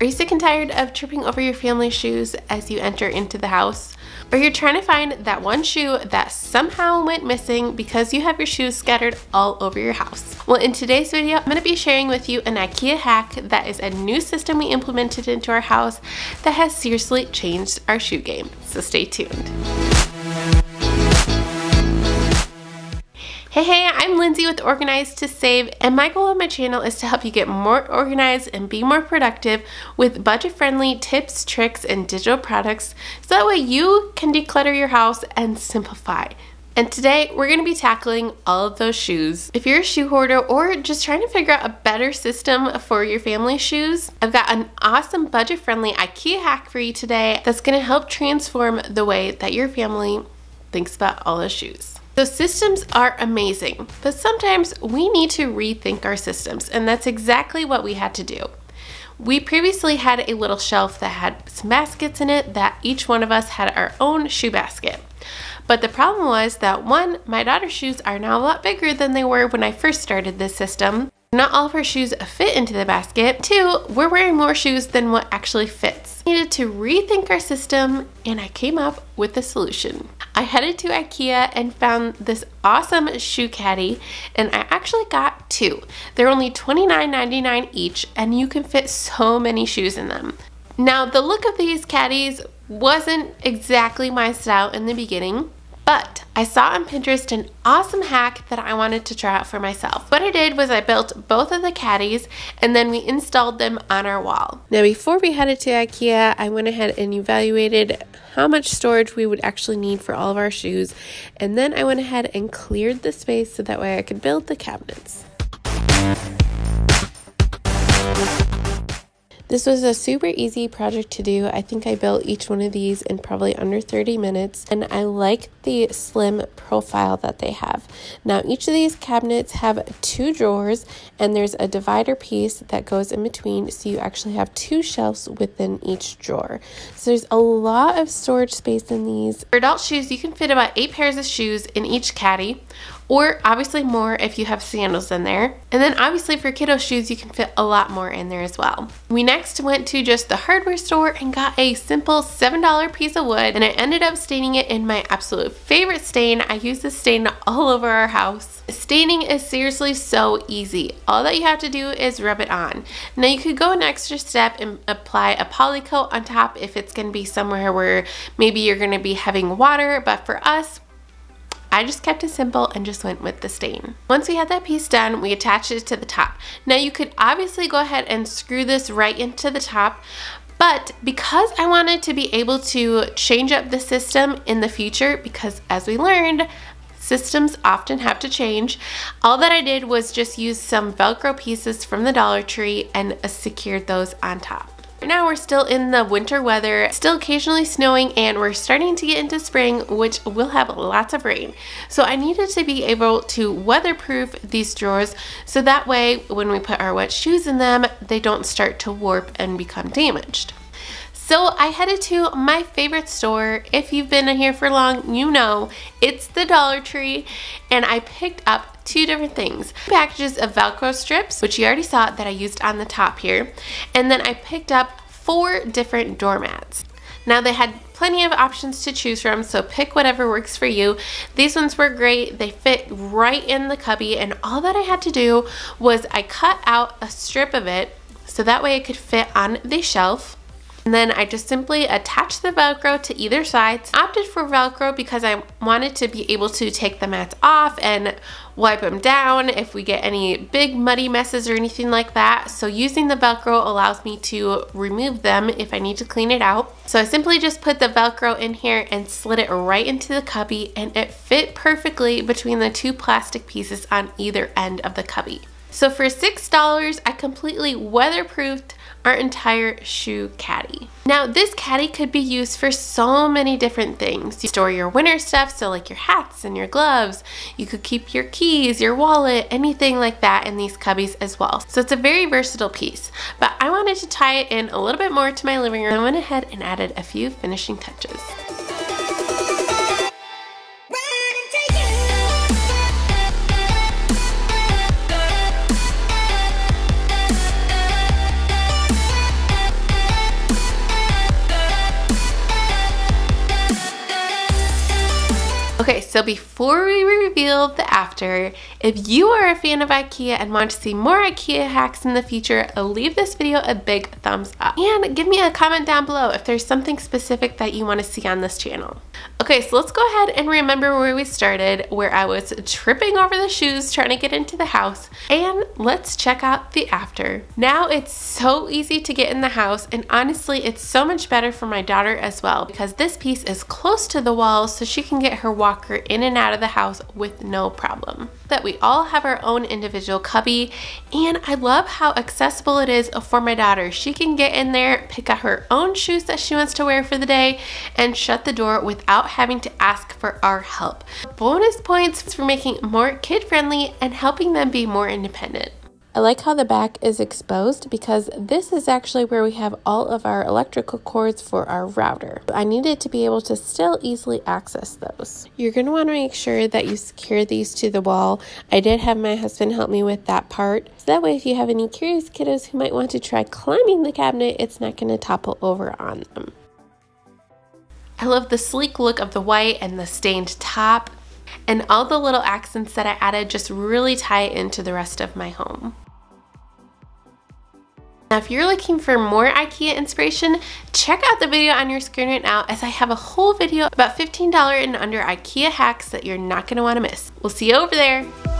Are you sick and tired of tripping over your family's shoes as you enter into the house? Or you're trying to find that one shoe that somehow went missing because you have your shoes scattered all over your house? Well, in today's video, I'm going to be sharing with you an IKEA hack that is a new system we implemented into our house that has seriously changed our shoe game. So stay tuned. Hey, I'm Lindsay with Organized to Save, and my goal on my channel is to help you get more organized and be more productive with budget-friendly tips, tricks, and digital products so that way you can declutter your house and simplify. And today we're going to be tackling all of those shoes. If you're a shoe hoarder or just trying to figure out a better system for your family's shoes, I've got an awesome budget-friendly IKEA hack for you today that's going to help transform the way that your family thinks about all those shoes. So systems are amazing, but sometimes we need to rethink our systems, and that's exactly what we had to do. We previously had a little shelf that had some baskets in it that each one of us had our own shoe basket. But the problem was that one, my daughter's shoes are now a lot bigger than they were when I first started this system. Not all of her shoes fit into the basket. Two, we're wearing more shoes than what actually fits. We needed to rethink our system, and I came up with a solution. I headed to IKEA and found this awesome shoe caddy, and I actually got two. They're only $29.99 each, and you can fit so many shoes in them. Now, the look of these caddies wasn't exactly my style in the beginning, but I saw on Pinterest an awesome hack that I wanted to try out for myself. What I did was I built both of the caddies and then we installed them on our wall. Now before we headed to IKEA, I went ahead and evaluated how much storage we would actually need for all of our shoes, and then I went ahead and cleared the space so that way I could build the cabinets. This was a super easy project to do. I think I built each one of these in probably under 30 minutes, and I like the slim profile that they have. Now each of these cabinets have two drawers, and there's a divider piece that goes in between, so you actually have two shelves within each drawer. So there's a lot of storage space in these. For adult shoes, you can fit about 8 pairs of shoes in each caddy, or obviously more if you have sandals in there. And then obviously for kiddo shoes, you can fit a lot more in there as well. We next went to just the hardware store and got a simple $7 piece of wood, and I ended up staining it in my absolute favorite stain. I use this stain all over our house. Staining is seriously so easy. All that you have to do is rub it on. Now you could go an extra step and apply a poly coat on top if it's going to be somewhere where maybe you're going to be having water, but for us, I just kept it simple and just went with the stain. Once we had that piece done, we attached it to the top. Now you could obviously go ahead and screw this right into the top, but because I wanted to be able to change up the system in the future, because as we learned, systems often have to change, all that I did was just use some Velcro pieces from the Dollar Tree and secured those on top. Now we're still in the winter weather, still occasionally snowing, and we're starting to get into spring, which will have lots of rain. So I needed to be able to weatherproof these drawers so that way when we put our wet shoes in them, they don't start to warp and become damaged. So I headed to my favorite store. If you've been here for long, you know it's the Dollar Tree, and I picked up two different things. Packages of Velcro strips, which you already saw that I used on the top here, and then I picked up 4 different doormats. Now they had plenty of options to choose from, so pick whatever works for you. These ones were great. They fit right in the cubby, and all that I had to do was I cut out a strip of it so that way it could fit on the shelf. And then I just simply attached the Velcro to either side. I opted for Velcro because I wanted to be able to take the mats off and wipe them down if we get any big muddy messes or anything like that. So using the Velcro allows me to remove them if I need to clean it out. So I simply just put the Velcro in here and slid it right into the cubby, and it fit perfectly between the 2 plastic pieces on either end of the cubby. So for $6, I completely weatherproofed our entire shoe caddy. Now this caddy could be used for so many different things. You store your winter stuff, so like your hats and your gloves. You could keep your keys, your wallet, anything like that in these cubbies as well. So it's a very versatile piece, but I wanted to tie it in a little bit more to my living room. I went ahead and added a few finishing touches. Okay, so before we reveal the after, if you are a fan of IKEA and want to see more IKEA hacks in the future, leave this video a big thumbs up. And give me a comment down below if there's something specific that you want to see on this channel. Okay, so let's go ahead and remember where we started, where I was tripping over the shoes trying to get into the house. And let's check out the after. Now it's so easy to get in the house, and honestly, it's so much better for my daughter as well because this piece is close to the wall so she can get her walker in and out of the house with no problem. That we all have our own individual cubby, and I love how accessible it is for my daughter. She can get in there, pick out her own shoes that she wants to wear for the day, and shut the door without having to ask for our help. Bonus points for making it more kid-friendly and helping them be more independent. I like how the back is exposed because this is actually where we have all of our electrical cords for our router. I needed to be able to still easily access those. You're going to want to make sure that you secure these to the wall. I did have my husband help me with that part. So that way if you have any curious kiddos who might want to try climbing the cabinet, it's not going to topple over on them. I love the sleek look of the white and the stained top. And all the little accents that I added just really tie into the rest of my home. Now, if you're looking for more IKEA inspiration, check out the video on your screen right now as I have a whole video about $15 and under IKEA hacks that you're not going to want to miss. We'll see you over there.